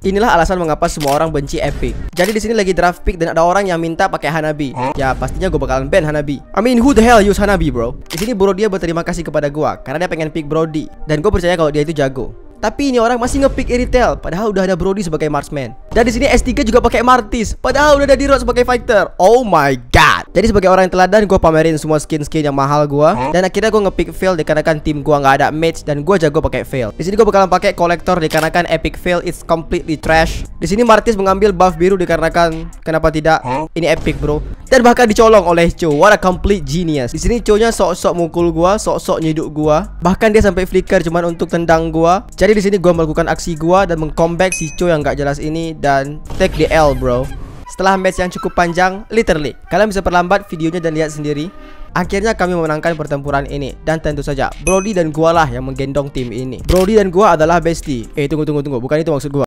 Inilah alasan mengapa semua orang benci Epic. Jadi di sini lagi draft pick dan ada orang yang minta pakai Hanabi. Ya pastinya gue bakalan ban Hanabi. I mean, who the hell use Hanabi, bro? Di sini bro dia berterima kasih kepada gue karena dia pengen pick Brody dan gue percaya kalau dia itu jago. Tapi ini orang masih ngepick Eritel padahal udah ada Brody sebagai marksman. Dan di sini S3 juga pakai Martis padahal udah ada D-Rod sebagai fighter. Oh my god. Jadi sebagai orang yang teladan, gue pamerin semua skin-skin yang mahal gue. Dan akhirnya gue ngepick Fail dikarenakan tim gue nggak ada match dan gue jago pakai Fail. Di sini gue bakalan pakai kolektor dikarenakan Epic Fail is completely trash. Di sini Martis mengambil buff biru dikarenakan kenapa tidak? Ini epic, bro. Dan bahkan dicolong oleh Cho. What a complete genius. Di sini Cho-nya sok-sok mukul gua, sok-sok nyiduk gua. Bahkan dia sampai flicker cuman untuk tendang gua. Jadi di sini gua melakukan aksi gua dan mengcomeback si Cho yang gak jelas ini dan take the L, bro. Setelah match yang cukup panjang, literally, kalian bisa perlambat videonya dan lihat sendiri. Akhirnya kami memenangkan pertempuran ini. Dan tentu saja Brody dan gua lah yang menggendong tim ini. Brody dan gua adalah bestie. Tunggu, bukan itu maksud gua.